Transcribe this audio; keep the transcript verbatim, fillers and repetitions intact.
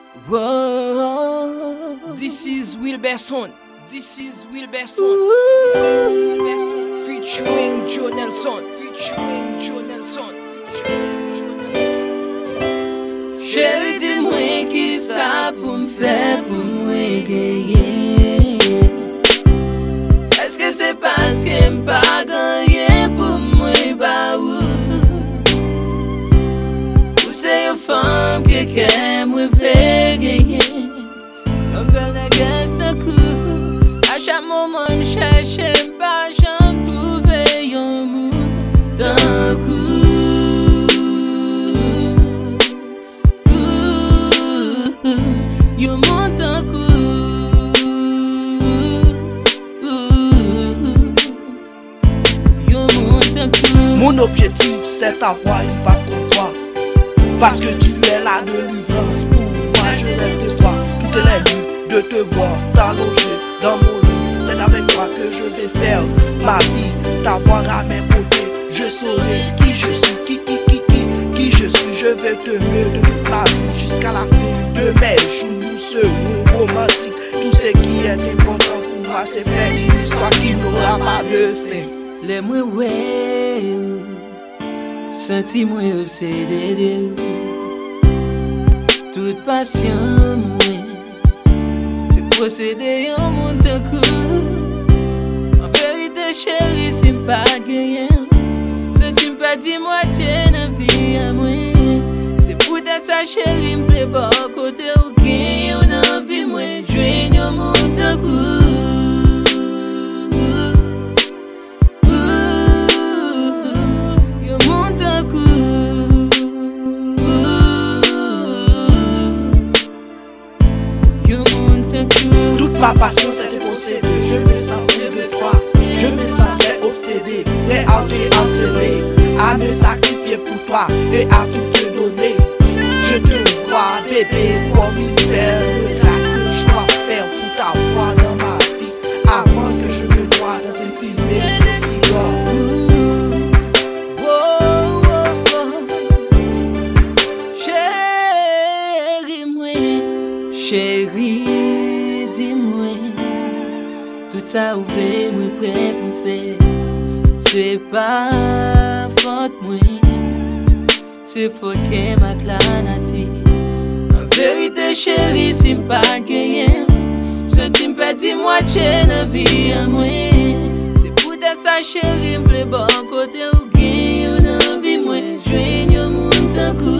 Whoa. This is Wilberson. This is Wilberson. This is Wilberson. Featuring Dyonelson. Featuring Dyonelson. Featuring Dyonelson. Chéri, dis-moi kisa pour me faire pour moi gagner. Est-ce que c'est parce que m'pas gagné pour moi bah ou? Ou c'est une femme qui aime me faire gagner? Comme faire la gueule d'un coup. À chaque moment je cherche pas, j'en trouve un monde d'un coup. You monte un coup. You monte un coup. Mon objectif c'est t'avoir une femme comme toi. Parce que tu es la délivrance pour moi. Je rêve de toi toutes les nuits, de te voir t'allonger dans mon lit. C'est avec toi que je vais faire ma vie, t'avoir à mes côtés. Je saurai qui je suis, qui, qui, qui, qui, qui je suis. Je vais te mener de toute ma vie jusqu'à la fin de mes jours. Nous serons romantiques. Tout ce qui est important pour moi, c'est faire une histoire qui n'aura pas de fin. Les moi ouais, senti moi obsédé de toute passion moi, c'est posséder un monde d'un coup. En vérité chérie, c'est pas gagné. Si tu me dis moitié de vie à moi, c'est peut-être ça chérie, me plaît pas côté ou gagne on envie moi, joindre un monde d'un coup. Toute ma passion c'est de posséder. Je me sens près de toi. Je me sens très obsédé, prêt à te harceler, à me sacrifier pour toi et à tout te donner. Je te vois bébé comme une belle miracle. Je dois faire pour t'avoir dans ma vie avant que je me noie dans un film de cigare. Chérie, dis-moi, tout ça ouvert, moi prêt pour me faire. C'est pas faute moi, c'est faute que ma clanati. En vérité chérie, si m'pas gagné, je t'im pas dit moitié de vie à moi. C'est pour ça chérie, m'plaît bon côté ou gagne, on envie moi, joigne au monde d'un coup.